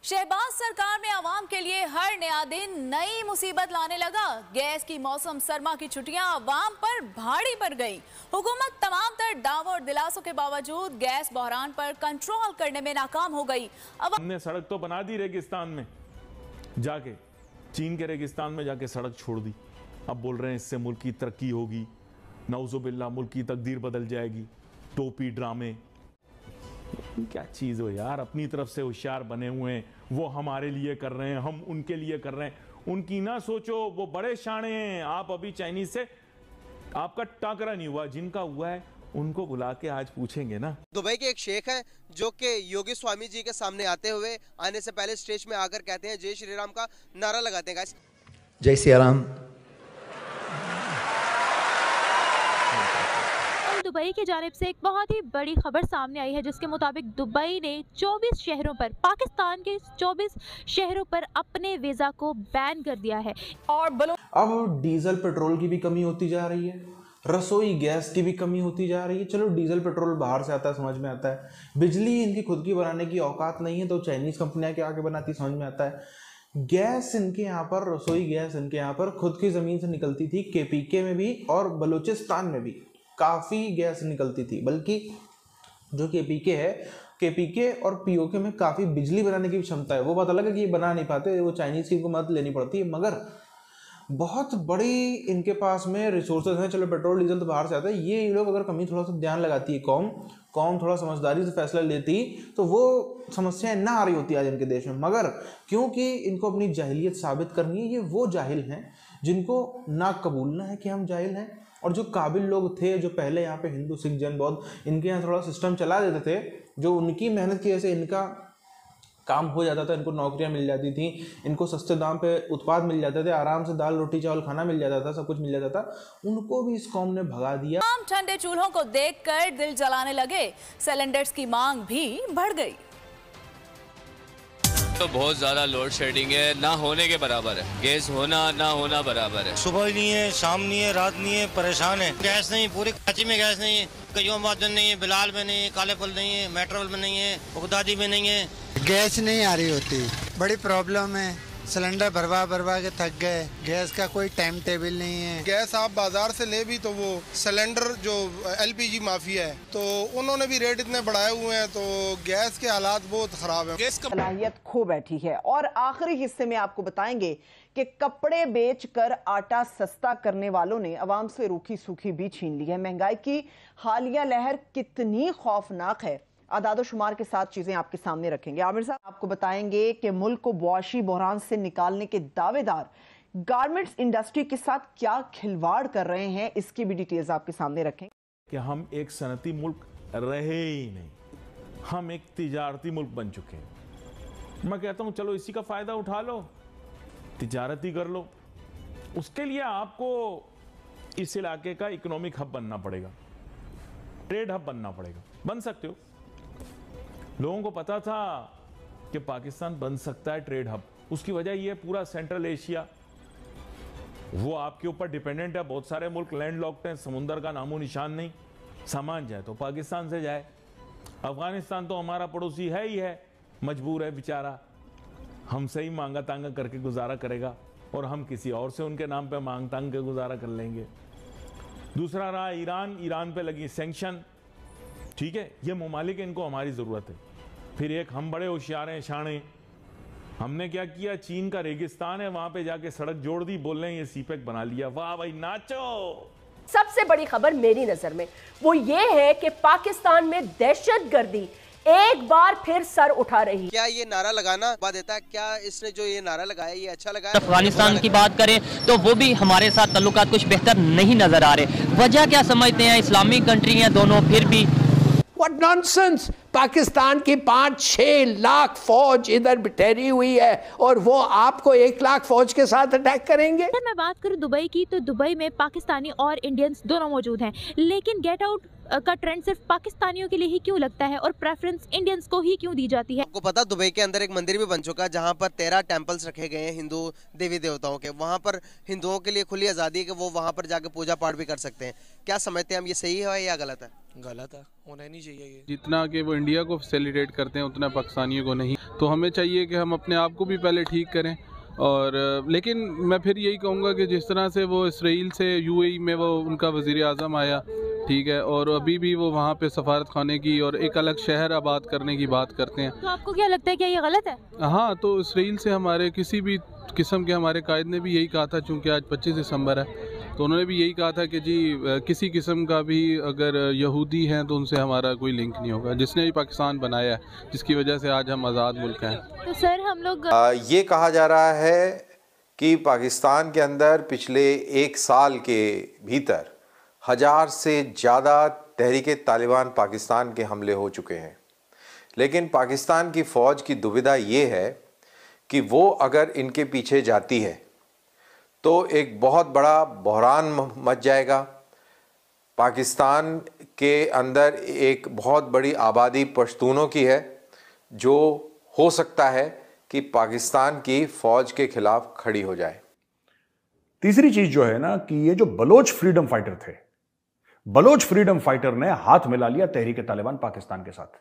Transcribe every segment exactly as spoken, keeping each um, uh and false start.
शहबाज सरकार में आवाम के लिए हर नया दिन नई मुसीबत लाने लगा। गैस की मौसम सरमा की छुट्टियां आवाम पर भारी पड़ गई। हुकूमत तमाम तर दावों और दिलासों के बावजूद गैस बहरान पर कंट्रोल करने में नाकाम हो गई। अब हमने सड़क तो बना दी रेगिस्तान में जाके, चीन के रेगिस्तान में जाके सड़क छोड़ दी। अब बोल रहे हैं इससे मुल्क की तरक्की होगी, नऊजुबिल्लाह मुल्क की तकदीर बदल जाएगी। टोपी ड्रामे, क्या चीज हो यार। अपनी तरफ से होशियार बने हुए हैं, वो हमारे लिए कर रहे हैं, हम उनके लिए कर रहे हैं। उनकी ना सोचो, वो बड़े शाणे हैं। आप अभी चाइनीज से आपका टाकरा नहीं हुआ, जिनका हुआ है उनको बुला के आज पूछेंगे ना। दुबई के एक शेख हैं जो कि योगी स्वामी जी के सामने आते हुए आने से पहले स्टेज में आकर कहते हैं जय श्री राम का नारा लगाते हैं। जय श्री राम। दुबई की जानिब से एक बहुत ही बड़ी खबर सामने आई है, जिसके मुताबिक दुबई ने चौबीस शहरों पर, पाकिस्तान के चौबीस शहरों पर अपने वीज़ा को बैन कर दिया है। और अब डीजल पेट्रोल की भी कमी होती जा रही है, रसोई गैस की भी कमी होती जा रही है। चलो डीजल पेट्रोल बाहर से आता है, समझ में आता है। बिजली इनकी खुद की बनाने की औकात नहीं है तो चाइनीज़ कंपनियां के आके बनाती, समझ में आता है। गैस इनके यहाँ पर, रसोई गैस इनके यहाँ पर खुद की ज़मीन से निकलती थी, के पी के में भी और बलूचिस्तान में भी काफ़ी गैस निकलती थी। बल्कि जो के पी के है, के पी के और पी ओ के में काफ़ी बिजली बनाने की क्षमता है। वो बात अलग है कि ये बना नहीं पाते, वो चाइनीज़ की मदद लेनी पड़ती है, मगर बहुत बड़ी इनके पास में रिसोर्सेज हैं। चलो पेट्रोल डीजल तो बाहर से आता है, ये लोग अगर कमी थोड़ा सा ध्यान लगाती है, कौम कौम थोड़ा समझदारी से फैसला लेती तो वो समस्याएं ना आ रही होती आज इनके देश में। मगर क्योंकि इनको अपनी जाहिलियत साबित करनी है, ये वो जाहिल हैं जिनको ना कबूलना है कि हम जाहिल हैं। और जो काबिल लोग थे, जो पहले यहाँ पे हिंदू सिख जैन बौद्ध इनके यहाँ थोड़ा सिस्टम चला देते थे, जो उनकी मेहनत की वजह से इनका काम हो जाता था, इनको नौकरियां मिल जाती थी, इनको सस्ते दाम पे उत्पाद मिल जाते थे, आराम से दाल रोटी चावल खाना मिल जाता था, सब कुछ मिल जाता था, उनको भी इस कौम ने भगा दिया। आम ठंडे चूल्हों को देखकर दिल जलाने लगे, सिलेंडर्स की मांग भी बढ़ गई। तो बहुत ज़्यादा लोड शेडिंग है, ना होने के बराबर है। गैस होना ना होना बराबर है। सुबह नहीं है, शाम नहीं है, रात नहीं है, परेशान है। गैस नहीं, पूरी कराची में गैस नहीं है, कयूमाबाद में नहीं है, बिलाल में नहीं है, कालेपुल नहीं है, मेट्रोल में नहीं है, बगदादी में नहीं है। गैस नहीं आ रही होती, बड़ी प्रॉब्लम है। सिलेंडर भरवा भरवा के थक गए, गैस का कोई टाइम टेबल नहीं है। गैस आप बाजार से ले भी तो वो सिलेंडर जो एल पी जी माफिया है तो उन्होंने भी रेट इतने बढ़ाए हुए हैं, तो गैस के हालात बहुत खराब हैं। गैस की सलाहियत खो बैठी है। और आखिरी हिस्से में आपको बताएंगे कि कपड़े बेचकर आटा सस्ता करने वालों ने अवाम से रूखी सूखी भी छीन ली है। महंगाई की हालिया लहर कितनी खौफनाक है, आदाद शुमार के साथ चीजें आपके सामने रखेंगे। आमिर साहब आपको बताएंगे कि मुल्क को मुआशी बहरान से निकालने के दावेदार गारमेंट्स इंडस्ट्री के साथ क्या खिलवाड़ कर रहे हैं, इसकी भी डिटेल्स आपके सामने रखेंगे। कि हम एक सनती मुल्क रहे ही नहीं, हम एक तिजारती मुल्क बन चुके हैं। मैं कहता हूं चलो इसी का फायदा उठा लो, तिजारती कर लो। उसके लिए आपको इस इलाके का इकोनॉमिक हब बनना पड़ेगा, ट्रेड हब बनना पड़ेगा। बन सकते हो, लोगों को पता था कि पाकिस्तान बन सकता है ट्रेड हब। उसकी वजह यह पूरा सेंट्रल एशिया वो आपके ऊपर डिपेंडेंट है। बहुत सारे मुल्क लैंड लॉक्ड हैं, समुंदर का नामो निशान नहीं। सामान जाए तो पाकिस्तान से जाए। अफगानिस्तान तो हमारा पड़ोसी है ही है, मजबूर है बेचारा, हमसे ही मांगा तांगा करके गुजारा करेगा और हम किसी और से उनके नाम पे मांग तांग के गुजारा कर लेंगे। दूसरा रहा ईरान, ईरान पे लगी सैंक्शन। ठीक है, ये ममालिक, इनको हमारी ज़रूरत है। फिर एक हम बड़े होशियार हैं, शाणे, हमने क्या किया, चीन का रेगिस्तान है वहां पे जाके सड़क जोड़ दी, बोल रहे हैं ये सीपेक बना लिया। वाह भाई, नाचो। सबसे बड़ी खबर मेरी नजर में वो ये है कि पाकिस्तान में दहशतगर्दी एक बार फिर सर उठा रही है। क्या ये नारा लगाना बात देता है? क्या इसने जो ये नारा लगाया ये अच्छा लगाया? अफगानिस्तान की बात करें तो वो भी हमारे साथ ताल्लुकात कुछ बेहतर नहीं नजर आ रहे। वजह क्या समझते हैं? इस्लामिक कंट्री हैं दोनों, फिर भी What nonsense! पाकिस्तान की पाँच छः लाख फौज इधर ठहरी हुई है और वो आपको एक लाख फौज के साथ अटैक करेंगे। अगर मैं बात करूं दुबई की, तो दुबई में पाकिस्तानी और इंडियंस दोनों मौजूद हैं, लेकिन गेट आउट का ट्रेंड सिर्फ पाकिस्तानियों के लिए ही क्यों लगता है और प्रेफरेंस इंडियंस को ही क्यों दी जाती है? आपको पता दुबई के अंदर एक मंदिर भी बन चुका है जहाँ पर तेरह टेम्पल्स रखे गए हैं हिंदू देवी देवताओं के। वहाँ पर हिंदुओं के लिए खुली आज़ादी है कि वो वहाँ पर जाके पूजा पाठ भी कर सकते हैं। क्या समझते हैं हम, ये सही है या गलत है? गलत है, होना ही नहीं चाहिए ये। जितना कि वो इंडिया को फैसिलिटेट करते हैं उतना पाकिस्तानियों को नहीं, तो हमें चाहिए कि हम अपने आप को भी पहले ठीक करें। और लेकिन मैं फिर यही कहूँगा कि जिस तरह से वो इसराइल से यूएई में वो उनका वज़ीर आज़म आया, ठीक है, और अभी भी वो वहाँ पे सफारत खाने की और एक अलग शहर आबाद करने की बात करते हैं, तो आपको क्या लगता है, क्या ये गलत है? हाँ, तो इसराइल से हमारे किसी भी किस्म के, हमारे कायद ने भी यही कहा था, चूँकि आज पच्चीस दिसंबर है, तो उन्होंने भी यही कहा था कि जी किसी किस्म का भी अगर यहूदी हैं तो उनसे हमारा कोई लिंक नहीं होगा, जिसने भी पाकिस्तान बनाया है, जिसकी वजह से आज हम आज़ाद मुल्क हैं। तो सर हम लोग आ, ये कहा जा रहा है कि पाकिस्तान के अंदर पिछले एक साल के भीतर हज़ार से ज़्यादा तहरीक तालिबान पाकिस्तान के हमले हो चुके हैं, लेकिन पाकिस्तान की फ़ौज की दुविधा ये है कि वो अगर इनके पीछे जाती है तो एक बहुत बड़ा बहरान मच जाएगा। पाकिस्तान के अंदर एक बहुत बड़ी आबादी पश्तूनों की है जो हो सकता है कि पाकिस्तान की फ़ौज के खिलाफ खड़ी हो जाए। तीसरी चीज़ जो है ना कि ये जो बलोच फ्रीडम फाइटर थे, बलोच फ्रीडम फाइटर ने हाथ मिला लिया तहरीक तालिबान पाकिस्तान के साथ।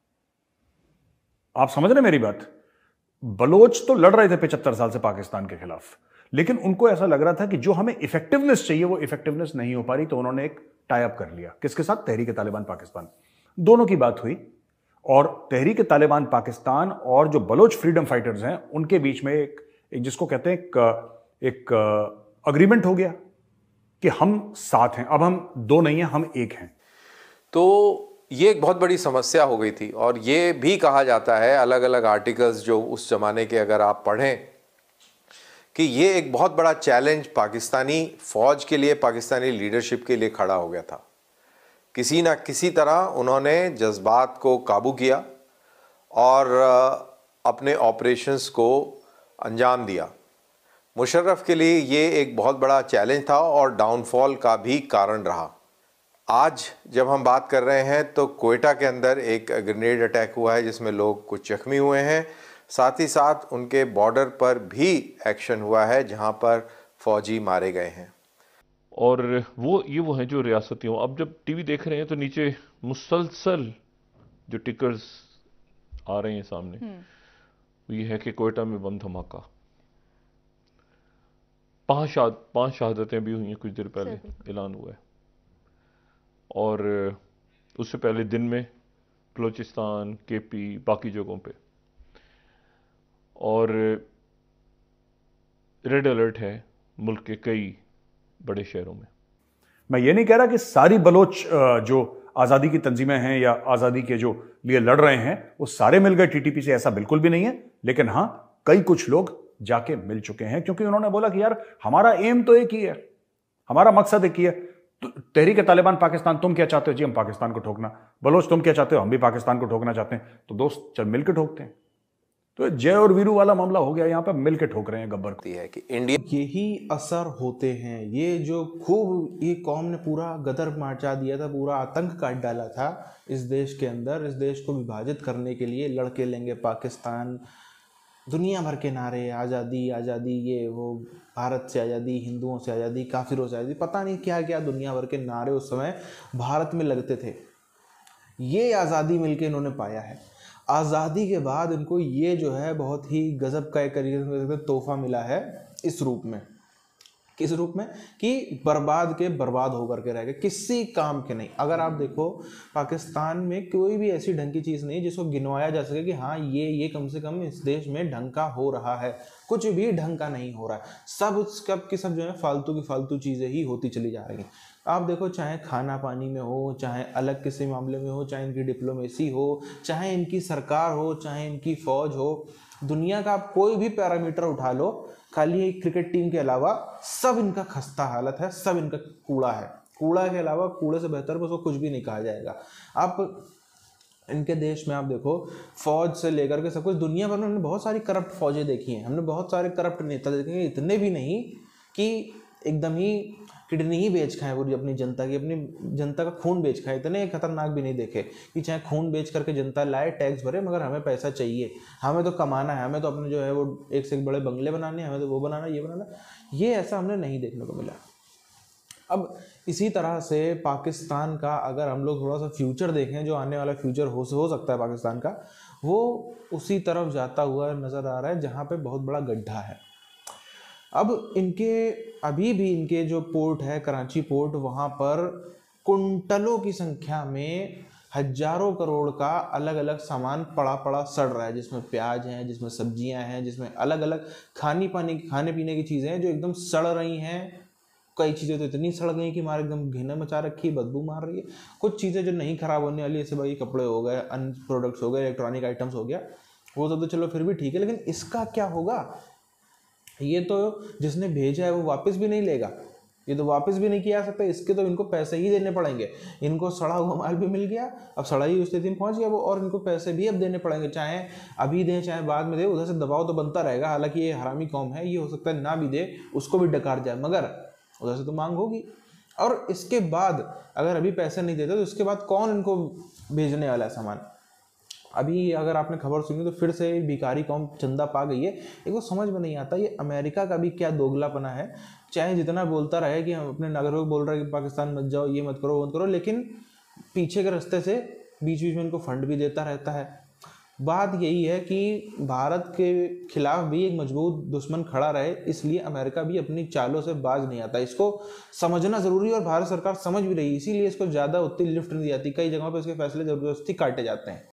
आप समझ रहे मेरी बात? बलोच तो लड़ रहे थे पचहत्तर साल से पाकिस्तान के खिलाफ, लेकिन उनको ऐसा लग रहा था कि जो हमें इफेक्टिवनेस चाहिए वो इफेक्टिवनेस नहीं हो पा रही, तो उन्होंने एक टाई अप कर लिया। किसके साथ? तहरीक तालिबान पाकिस्तान। दोनों की बात हुई और तहरीक तालिबान पाकिस्तान और जो बलोच फ्रीडम फाइटर्स हैं उनके बीच में एक, एक जिसको कहते हैं एक, एक अग्रीमेंट हो गया कि हम साथ हैं, अब हम दो नहीं हैं, हम एक हैं। तो ये एक बहुत बड़ी समस्या हो गई थी और ये भी कहा जाता है, अलग अलग आर्टिकल्स जो उस ज़माने के अगर आप पढ़ें, कि ये एक बहुत बड़ा चैलेंज पाकिस्तानी फ़ौज के लिए, पाकिस्तानी लीडरशिप के लिए खड़ा हो गया था। किसी ना किसी तरह उन्होंने जज्बात को काबू किया और अपने ऑपरेशंस को अंजाम दिया। मुशर्रफ के लिए ये एक बहुत बड़ा चैलेंज था और डाउनफॉल का भी कारण रहा। आज जब हम बात कर रहे हैं तो कोयटा के अंदर एक ग्रेनेड अटैक हुआ है जिसमें लोग कुछ जख्मी हुए हैं, साथ ही साथ उनके बॉर्डर पर भी एक्शन हुआ है जहां पर फौजी मारे गए हैं। और वो ये वो हैं जो रियासतियों, अब जब टीवी देख रहे हैं तो नीचे मुसलसल जो टिकर्स आ रहे हैं सामने, वो ये है कि कोयटा में बम धमाका, पांच शाद पांच शहादतें भी हुई हैं, कुछ देर पहले ऐलान हुआ है। और उससे पहले दिन में बलूचिस्तान, केपी, बाकी जगहों पे, और रेड अलर्ट है मुल्क के कई बड़े शहरों में। मैं ये नहीं कह रहा कि सारी बलोच जो आज़ादी की तंजीमें हैं या आज़ादी के जो लिए लड़ रहे हैं वो सारे मिल गए टीटीपी से, ऐसा बिल्कुल भी नहीं है, लेकिन हाँ कई कुछ लोग जाके मिल चुके हैं, क्योंकि उन्होंने बोला कि यार हमारा एम तो एक ही है, हमारा मकसद एक ही है। तो तहरीक तालिबान पाकिस्तान, तुम क्या चाहते हो? जी हम पाकिस्तान को ठोकना। बलोच तुम क्या चाहते हो? हम भी पाकिस्तान को ठोकना चाहते हैं। तो दोस्त चल मिलकर ठोकते हैं। तो जय और वीरू वाला मामला हो गया, यहाँ पे मिलके ठोक रहे हैं गब्बर को। है कि इंडिया यही असर होते हैं, ये जो खूब ये कौम ने पूरा गदर मचा दिया था, पूरा आतंक काट डाला था इस देश के अंदर, इस देश को विभाजित करने के लिए लड़के लेंगे पाकिस्तान, दुनिया भर के नारे, आज़ादी आज़ादी, ये वो, भारत से आज़ादी, हिंदुओं से आज़ादी, काफिरों से आज़ादी, पता नहीं क्या क्या दुनिया भर के नारे उस समय भारत में लगते थे। ये आज़ादी मिलके इन्होंने पाया है। आज़ादी के बाद इनको ये जो है बहुत ही गजब का एक तरीके से तोहफा मिला है इस रूप में। किस रूप में? कि बर्बाद के बर्बाद होकर के रह गए, किसी काम के नहीं। अगर आप देखो पाकिस्तान में कोई भी ऐसी ढंग की चीज़ नहीं जिसको गिनवाया जा सके कि हाँ ये ये कम से कम इस देश में ढंग का हो रहा है। कुछ भी ढंग का नहीं हो रहा है, सब सब की सब जो है फालतू की फालतू चीज़ें ही होती चली जा रही हैं। आप देखो, चाहे खाना पानी में हो, चाहे अलग किसी मामले में हो, चाहे इनकी डिप्लोमेसी हो, चाहे इनकी सरकार हो, चाहे इनकी फ़ौज हो, दुनिया का आप कोई भी पैरामीटर उठा लो, खाली क्रिकेट टीम के अलावा सब इनका खस्ता हालत है, सब इनका कूड़ा है। कूड़ा के अलावा, कूड़े से बेहतर उसको कुछ भी नहीं कहा जाएगा। आप इनके देश में आप देखो, फौज से लेकर के सब कुछ, दुनिया भर में हमने बहुत सारी करप्ट फौजें देखी हैं, हमने बहुत सारे करप्ट नेता देखे हैं, इतने भी नहीं कि एकदम ही किडनी ही बेच खाएं पूरी अपनी जनता की, अपनी जनता का खून बेच खाएं। इतने खतरनाक भी नहीं देखे कि चाहे खून बेच करके जनता लाए, टैक्स भरे, मगर हमें पैसा चाहिए, हमें तो कमाना है, हमें तो अपने जो है वो एक से एक बड़े बंगले बनाने, हमें तो वो बनाना, ये बनाना। ये ऐसा हमने नहीं देखने को मिला। अब इसी तरह से पाकिस्तान का अगर हम लोग थोड़ा सा फ्यूचर देखें, जो आने वाला फ्यूचर हो हो सकता है पाकिस्तान का, वो उसी तरफ जाता हुआ नज़र आ रहा है जहाँ पे बहुत बड़ा गड्ढा है। अब इनके अभी भी इनके जो पोर्ट है कराची पोर्ट, वहाँ पर कुंटलों की संख्या में हजारों करोड़ का अलग अलग सामान पड़ा पड़ा सड़ रहा है, जिसमें प्याज हैं, जिसमें सब्जियां हैं, जिसमें अलग अलग खानी पानी खाने पीने की चीज़ें हैं जो एकदम सड़ रही हैं। कई चीज़ें तो इतनी सड़ गई कि हमारे एकदम घिन मचा रखी, बदबू मार रही है। कुछ चीज़ें जो नहीं खराब होने वाली, जैसे भाई कपड़े हो गए, अन्य प्रोडक्ट्स हो गए, इलेक्ट्रॉनिक आइटम्स हो गया, वो सब तो चलो फिर भी ठीक है, लेकिन इसका क्या होगा? ये तो जिसने भेजा है वो वापस भी नहीं लेगा, ये तो वापस भी नहीं किया जा सकता, इसके तो इनको पैसे ही देने पड़ेंगे। इनको सड़ा हुआ माल भी मिल गया, अब सड़ा ही स्थिति में पहुंच गया वो, और इनको पैसे भी अब देने पड़ेंगे, चाहे अभी दें चाहे बाद में दे, उधर से दबाव तो बनता रहेगा। हालांकि ये हरामी कौम है, ये हो सकता है ना भी दे, उसको भी डकार जाए, मगर उधर से तो मांग होगी। और इसके बाद अगर अभी पैसे नहीं देते तो इसके बाद कौन इनको भेजने वाला है सामान? अभी अगर आपने खबर सुनी तो फिर से भिखारी कौम चंदा पा गई है। एक वो समझ में नहीं आता, ये अमेरिका का भी क्या दोगलापना है। चाहे जितना बोलता रहे कि हम अपने नागरिकों को बोल रहे हैं कि पाकिस्तान मत जाओ, ये मत करो, वो मत करो, लेकिन पीछे के रास्ते से बीच बीच में इनको फंड भी देता रहता है। बात यही है कि भारत के खिलाफ भी एक मजबूत दुश्मन खड़ा रहे, इसलिए अमेरिका भी अपनी चालों से बाज नहीं आता। इसको समझना जरूरी है और भारत सरकार समझ भी रही है, इसीलिए इसको ज़्यादा उतनी लिफ्ट नहीं दी जाती। कई जगहों पर इसके फैसले जबरदस्ती काटे जाते हैं।